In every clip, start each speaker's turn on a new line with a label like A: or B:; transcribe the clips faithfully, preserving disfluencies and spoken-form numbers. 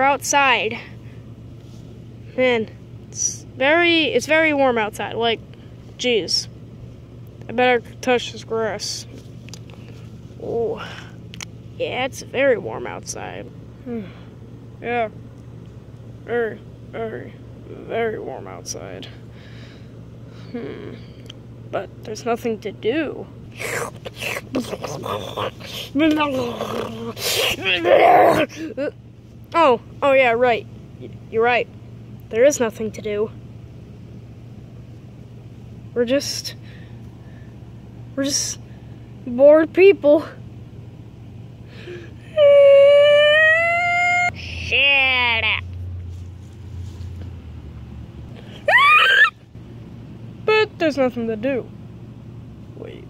A: outside. Man, it's very, it's very warm outside. Like, geez. I better touch this grass. Oh, yeah, it's very warm outside. Yeah, very, very, very warm outside. Hmm, but there's nothing to do. Oh, oh yeah, right. You're right. There is nothing to do. We're just... We're just bored people. Shut up. But there's nothing to do. Wait.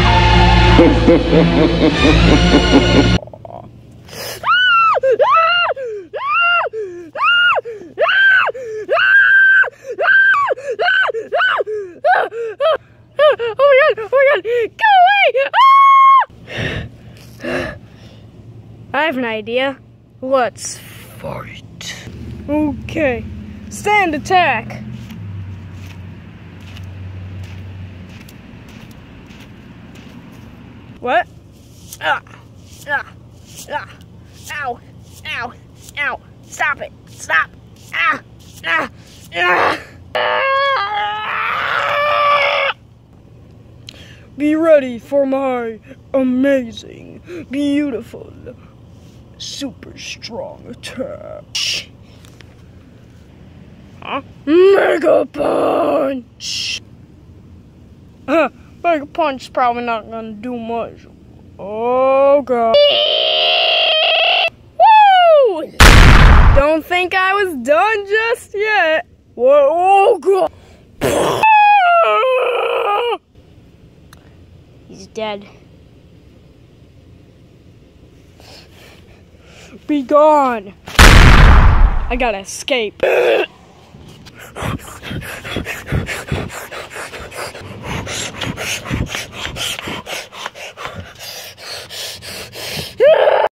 A: Oh my god, oh my god, go away! Ah! I have an idea. Let's fight. Okay, stand attack. What? Ah, ah, ah, ow, ow, ow, stop it, stop, ah, ah, ah. Be ready for my amazing, beautiful, super strong attack. Huh? Mega Punch! Huh, Mega Punch is probably not gonna do much. Oh god. Woo! Don't think I was done just yet. What? Oh god. He's dead. Be gone. I gotta escape.